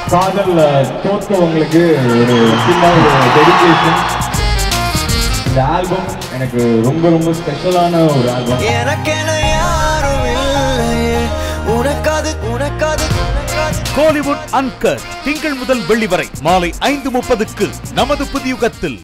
காதல் தோற்றவங்களுக்கு ஒரு சின்ன ஒரு டெடிகேஷன். இந்த ஆல்பம் எனக்கு ரொம்ப ரொம்ப ஸ்பெஷலான ஒரு ஆல்பம். கோலிவுட் அன்கட் திங்கள் முதல் வெள்ளி வரை மாலை 5:30க்கு நமது புதியுகத்தில்.